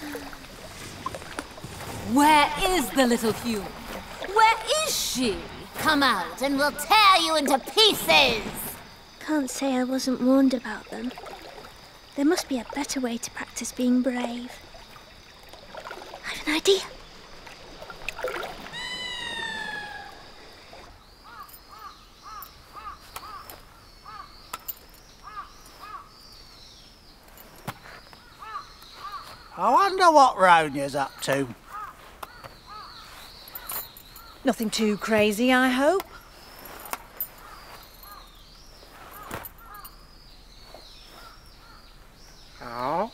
Where is the little human? Where is she? Come out and we'll tear you into pieces! Can't say I wasn't warned about them. There must be a better way to practice being brave. I have an idea. I wonder what Ronja's up to. Nothing too crazy, I hope. Oh?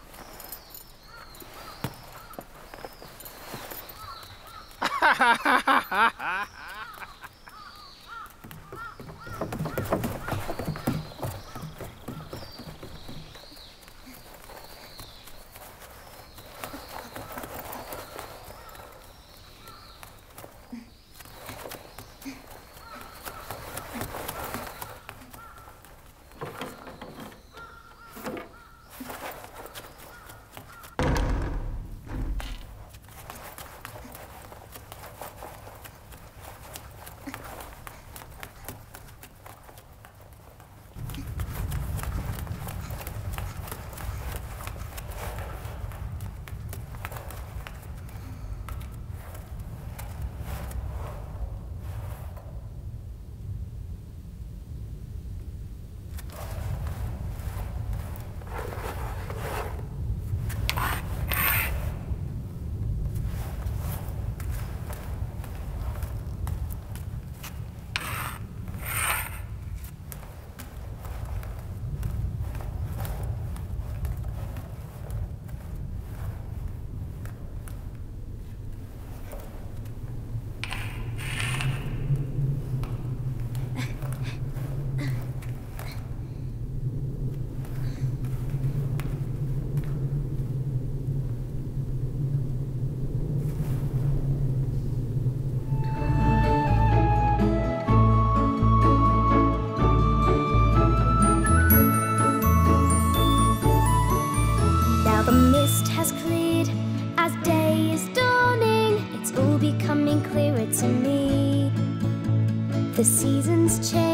The mist has cleared as day is dawning. It's all becoming clearer to me. The seasons change.